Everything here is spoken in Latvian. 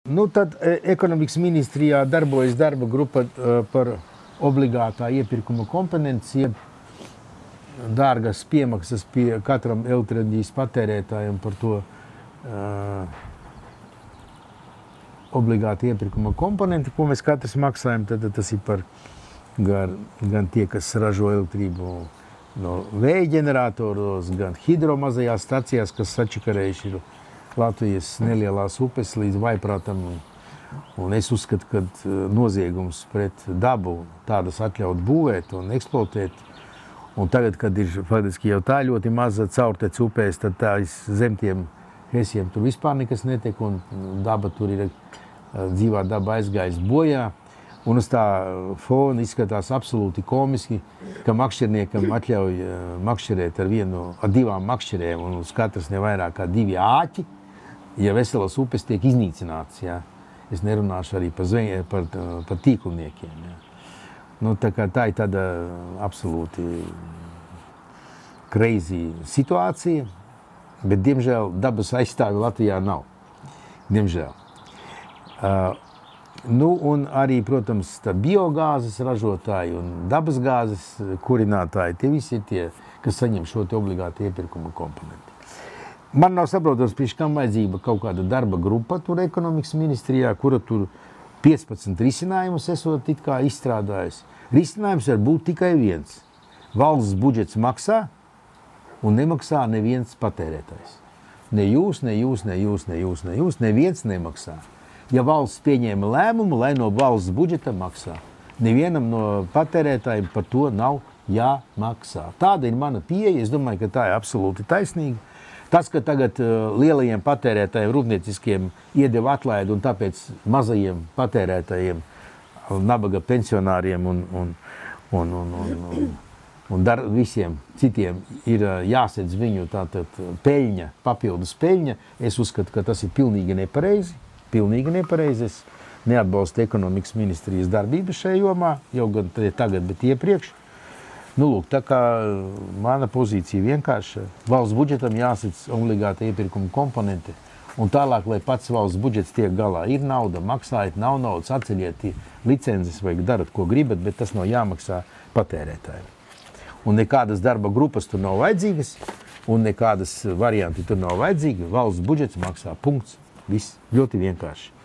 Nu, tad ekonomikas ministrijā darbojas darba grupa par obligātā iepirkuma komponences, dārgas piemaksas pie katram elektroenerģijas patērētājam par to obligāti iepirkuma komponenti, ko mēs katrs maksājam. Tad tas ir par gan tie, kas ražo elektrību no vēja ģeneratoros, gan hidro mazajās stacijās, kas sačakarējuši ir Latvijas nelielās upes līdz Vaiprātam. Un es uzskatu, ka noziegums pret dabu tādas atļaut būvēt un eksploatēt. Un tagad, kad ir faktiski jau tā ļoti maza caurtec upēs, tad tā zem tiem hesiem tur vispār nekas netiek, un daba tur ir, dzīvā daba aizgājis bojā. Un uz tā fona izskatās absolūti komiski, ka makšķerniekam atļauj makšķerēt ar divām makšķerēm, un uz katras ne vairāk kā 2 āķi, ja veselas upes tiek iznīcināts. Ja? Es nerunāšu arī par tīklniekiem. Ja? Nu, tā ir tāda absolūti crazy situācija, bet, diemžēl, dabas aizstāvi Latvijā nav. Diemžēl. Nu, un arī, protams, biogāzes ražotāji un dabasgāzes kurinātāji, tie visi ir tie, kas saņem šo obligātu iepirkuma komponenti. Man nav saprotams, priekš kam vajadzība kaut kāda darba grupa tur ekonomikas ministrijā, kura tur 15 risinājumus esot it kā izstrādājusi. Risinājums var būt tikai viens. Valsts budžets maksā un nemaksā neviens patērētājs. Ne jūs, neviens nemaksā. Ja valsts pieņēma lēmumu, lai no valsts budžeta maksā, nevienam no patērētājiem par to nav jāmaksā. Tāda ir mana pieeja. Es domāju, ka tā ir absolūti taisnīga. Tas, ka tagad lielajiem patērētājiem, rūpnieciskiem iedeva atlaidi un tāpēc mazajiem patērētājiem, nabaga pensionāriem un visiem citiem ir jāsedz viņu tātad peļņa, papildus peļņa, es uzskatu, ka tas ir pilnīgi nepareizi. Pilnīgi nepareizi. Es neatbalstu ekonomikas ministrijas darbības šajā jomā, jau gan tagad, bet iepriekš. Nu, lūk, tā kā mana pozīcija vienkārši, valsts budžetam jāsadz obligāta iepirkuma komponente, un tālāk, lai pats valsts budžets tiek galā. Ir nauda, maksājiet, nav naudas, atceļiet licences vai darat, ko gribat, bet tas nav jāmaksā patērētājiem. Un nekādas darba grupas tur nav vajadzīgas, un nekādas varianti tur nav vajadzīgi. Valsts budžets maksā, punkts. Viss ļoti vienkārši.